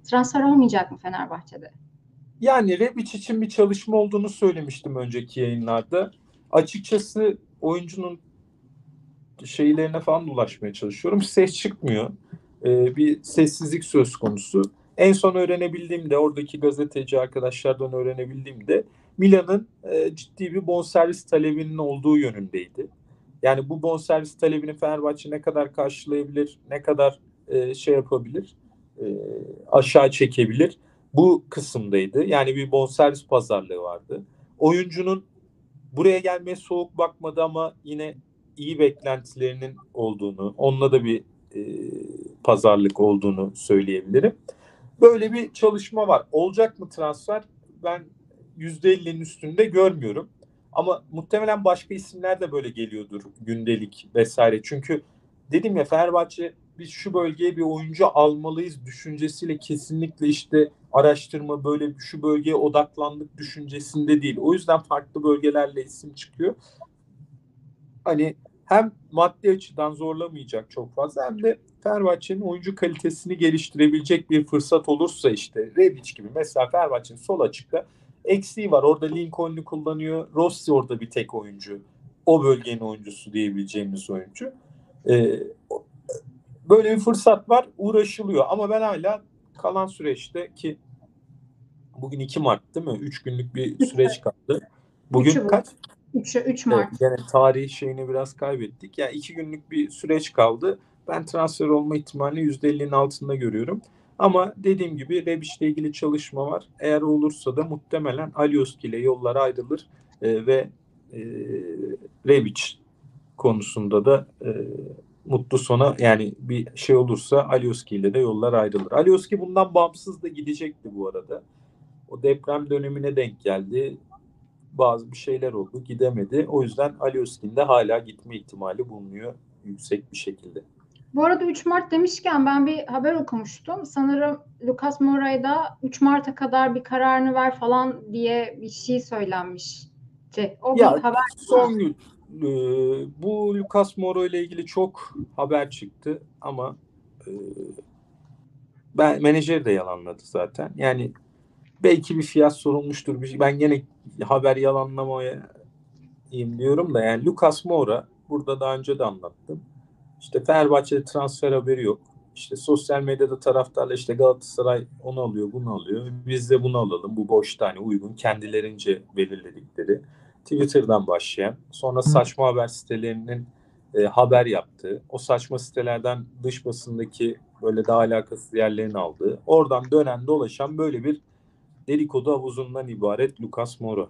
Transfer olmayacak mı Fenerbahçe'de? Yani Rebic için bir çalışma olduğunu söylemiştim önceki yayınlarda. Açıkçası oyuncunun şeylerine falan ulaşmaya çalışıyorum. Ses çıkmıyor. Bir sessizlik söz konusu. En son öğrenebildiğimde, oradaki gazeteci arkadaşlardan öğrenebildiğimde Milan'ın ciddi bir bonservis talebinin olduğu yönündeydi. Yani bu bonservis talebini Fenerbahçe ne kadar karşılayabilir, ne kadar şey yapabilir, e, aşağı çekebilir, bu kısımdaydı. Yani bir bonservis pazarlığı vardı. Oyuncunun buraya gelmeye soğuk bakmadı ama yine iyi beklentilerinin olduğunu, onunla da bir e, pazarlık olduğunu söyleyebilirim. Böyle bir çalışma var. Olacak mı transfer? Ben %50'nin üstünde görmüyorum. Ama muhtemelen başka isimler de böyle geliyordur, gündelik vesaire. Çünkü dedim ya, Fenerbahçe biz şu bölgeye bir oyuncu almalıyız düşüncesiyle kesinlikle işte araştırma, böyle şu bölgeye odaklandık düşüncesinde değil. O yüzden farklı bölgelerle isim çıkıyor. Hani hem maddi açıdan zorlamayacak çok fazla, hem de Fenerbahçe'nin oyuncu kalitesini geliştirebilecek bir fırsat olursa, işte Rebic gibi mesela, Fenerbahçe'nin sol açıkta eksiği var. Orada Lincoln'u kullanıyor. Rossi orada bir tek oyuncu. O bölgenin oyuncusu diyebileceğimiz oyuncu. Ee, Böyle bir fırsat var. Uğraşılıyor. Ama ben hala kalan süreçte, ki bugün 2 Mart değil mi? 3 günlük bir 3, süreç kaldı. Bugün 3'ü bu. kaç? 3 Evet, Mart. yani tarih şeyini biraz kaybettik. Yani 2 günlük bir süreç kaldı. Ben transfer olma ihtimalini %50'nin altında görüyorum. Ama dediğim gibi Rebic'le ilgili çalışma var. Eğer olursa da muhtemelen Alioski ile yollar ayrılır ve e, Rebic konusunda da mutlu sona, yani bir şey olursa Alioski ile de yollar ayrılır. Alioski bundan bağımsız da gidecekti bu arada. O deprem dönemine denk geldi, bazı bir şeyler oldu, gidemedi. O yüzden Alioski'nin de hala gitme ihtimali bulunuyor yüksek bir şekilde. Bu arada 3 Mart demişken ben bir haber okumuştum. Sanırım Lucas Moura'ya da 3 Mart'a kadar bir kararını ver falan diye bir şey söylenmişti. O bir Ya haber mi? son gün bu Lucas Moura ile ilgili çok haber çıktı ama e, ben menajeri de yalanladı zaten. Yani belki bir fiyat sorulmuştur. Ben gene haber yalanlamaya diyorum da, yani Lucas Moura, burada daha önce de anlattım. İşte Fenerbahçe'de transfer haberi yok. İşte sosyal medyada taraftarla işte Galatasaray onu alıyor, bunu alıyor. Biz de bunu alalım. Bu boş tane uygun, kendilerince belirledikleri. Twitter'dan başlayan, sonra saçma haber sitelerinin haber yaptığı, o saçma sitelerden dış basındaki böyle daha alakasız yerlerini aldığı, oradan dönen dolaşan böyle bir dedikodu havuzundan ibaret Lucas Moura.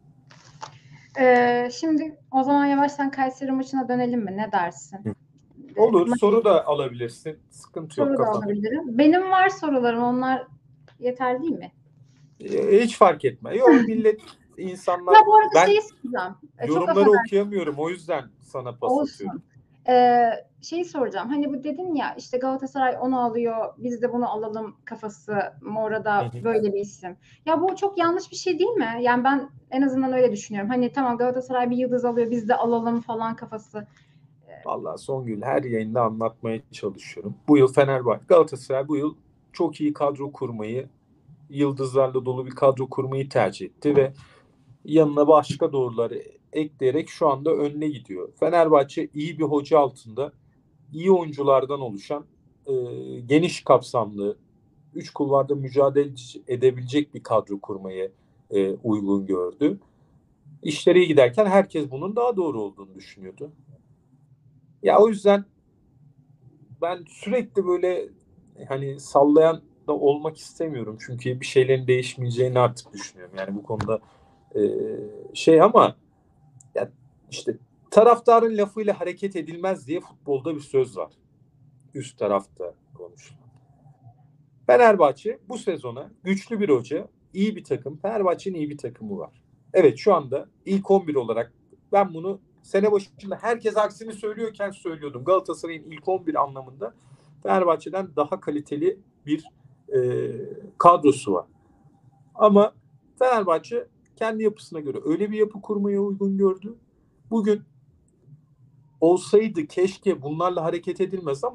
Şimdi o zaman yavaştan Kayseri maçına dönelim mi? Ne dersin? Olur, soru da alabilirsin. Sıkıntı yok, Soru da kafana. alabilirim. Benim var sorularım. Onlar yeterli değil mi? Hiç fark etme. Yo, millet, Ya insanlar, bu arada ben şeyi soracağım. Çok yorumları affedersin. okuyamıyorum, o yüzden sana pas atıyorum. Olsun. Şeyi soracağım. Hani bu dedin ya işte Galatasaray onu alıyor, biz de bunu alalım kafası. Hı Mora'da hı. böyle bir isim. Ya bu çok yanlış bir şey değil mi? Yani ben en azından öyle düşünüyorum. Hani tamam Galatasaray bir yıldız alıyor, biz de alalım falan kafası. Vallahi Songül, her yayında anlatmaya çalışıyorum. Bu yıl Fenerbahçe, Galatasaray bu yıl çok iyi kadro kurmayı, yıldızlarla dolu bir kadro kurmayı tercih etti ve yanına başka doğruları ekleyerek şu anda önüne gidiyor. Fenerbahçe iyi bir hoca altında, iyi oyunculardan oluşan, e, geniş kapsamlı, üç kulvarda mücadele edebilecek bir kadro kurmayı uygun gördü. İşleri iyi giderken herkes bunun daha doğru olduğunu düşünüyordu. Ya o yüzden ben sürekli böyle hani sallayan da olmak istemiyorum. Çünkü bir şeylerin değişmeyeceğini artık düşünüyorum. Yani bu konuda e, şey, ama ya işte taraftarın lafıyla hareket edilmez diye futbolda bir söz var. Üst tarafta konuşulan. Fenerbahçe bu sezona güçlü bir hoca, iyi bir takım. Fenerbahçe'nin iyi bir takımı var. Evet, şu anda ilk 11 olarak, ben bunu sene başında herkes aksini söylüyorken söylüyordum. Galatasaray'ın ilk 11 anlamında Fenerbahçe'den daha kaliteli bir e, kadrosu var. Ama Fenerbahçe kendi yapısına göre öyle bir yapı kurmaya uygun gördü. Bugün olsaydı keşke bunlarla hareket edilmez, ama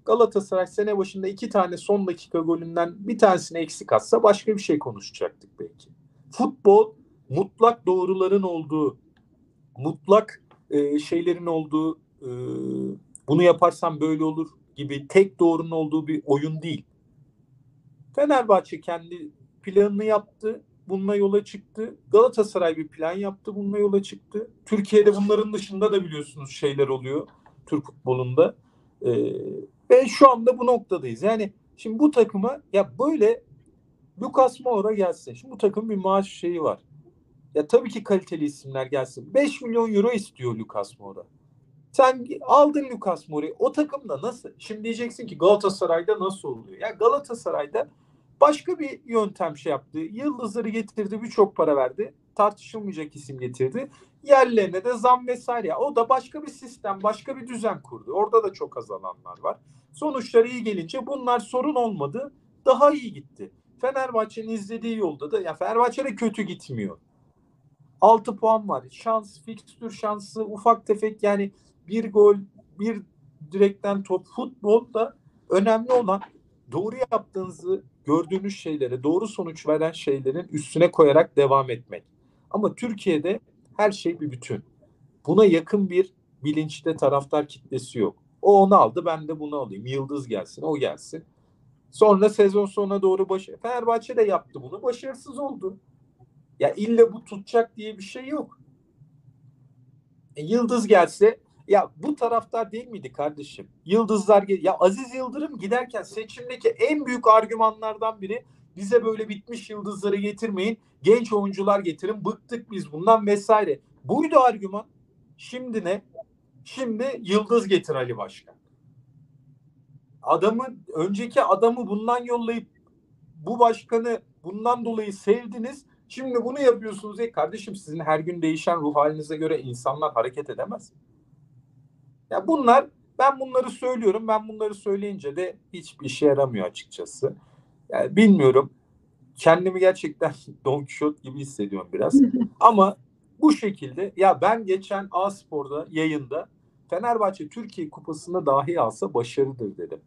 Galatasaray sene başında 2 tane son dakika golünden bir tanesini eksik atsa başka bir şey konuşacaktık belki. Futbol mutlak doğruların olduğu, mutlak şeylerin olduğu, bunu yaparsam böyle olur gibi tek doğrunun olduğu bir oyun değil. Fenerbahçe kendi planını yaptı, bununla yola çıktı. Galatasaray bir plan yaptı, bununla yola çıktı. Türkiye'de bunların dışında da biliyorsunuz şeyler oluyor Türk futbolunda. Ve şu anda bu noktadayız. Yani şimdi bu takıma ya böyle Lucas Moura gelsin. Şimdi bu takımın bir maaş şeyi var. Ya tabii ki kaliteli isimler gelsin. 5 milyon euro istiyor Lucas Moura. Sen aldın Lucas Moura'yı. O takımda nasıl? Şimdi diyeceksin ki Galatasaray'da nasıl oluyor? Ya Galatasaray'da başka bir yöntem şey yaptı. Yıldızları getirdi, birçok para verdi. Tartışılmayacak isim getirdi. Yerlerine de zam vesaire. O da başka bir sistem, başka bir düzen kurdu. Orada da çok azalanlar var. Sonuçları iyi gelince bunlar sorun olmadı. Daha iyi gitti. Fenerbahçe'nin izlediği yolda da ya Fenerbahçe'de kötü gitmiyor. 6 puan var. Şans, fikstür şansı, ufak tefek yani bir gol, bir direkten top. Futbolda önemli olan doğru yaptığınızı gördüğünüz şeylere, doğru sonuç veren şeylerin üstüne koyarak devam etmek. Ama Türkiye'de her şey bir bütün. Buna yakın bir bilinçte taraftar kitlesi yok. O onu aldı, ben de bunu alayım. Yıldız gelsin, o gelsin. Sonra sezon sonuna doğru Fenerbahçe de yaptı bunu. Başarısız oldu. Ya illa bu tutacak diye bir şey yok. Yıldız gelse ya bu taraftar değil miydi kardeşim? Yıldızlar ya Aziz Yıldırım giderken seçimdeki en büyük argümanlardan biri bize böyle bitmiş yıldızları getirmeyin. Genç oyuncular getirin. Bıktık biz bundan vesaire. Buydu argüman. Şimdi ne? Şimdi yıldız getir Ali Başkan. Önceki adamı bundan yollayıp bu başkanı bundan dolayı sevdiniz. Şimdi bunu yapıyorsunuz. Kardeşim sizin her gün değişen ruh halinize göre insanlar hareket edemez. Ya ben bunları söylüyorum. Ben bunları söyleyince de hiçbir işe yaramıyor açıkçası. Yani bilmiyorum. Kendimi gerçekten Don Quixote gibi hissediyorum biraz. Ama bu şekilde ya ben geçen A-Spor'da yayında Fenerbahçe Türkiye Kupası'nda dahi alsa başarıdır dedim.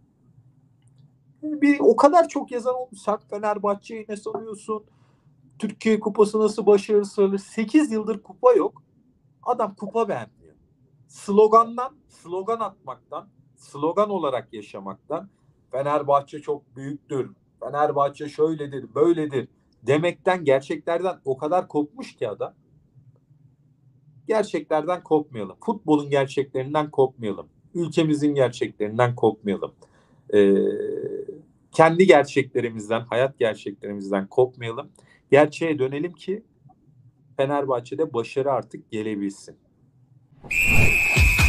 O kadar çok yazan olmuş. Sen Fenerbahçe'yi ne sanıyorsun? Türkiye Kupası nasıl başarısız? 8 yıldır kupa yok. Adam kupa beğenmiyor. Slogan atmaktan, slogan olarak yaşamaktan Fenerbahçe çok büyüktür, Fenerbahçe şöyledir, böyledir demekten, gerçeklerden o kadar kopmuş ki adam. Gerçeklerden kopmayalım. Futbolun gerçeklerinden kopmayalım. Ülkemizin gerçeklerinden kopmayalım. Kendi gerçeklerimizden, hayat gerçeklerimizden kopmayalım. Gerçeğe dönelim ki Fenerbahçe'de başarı artık gelebilsin.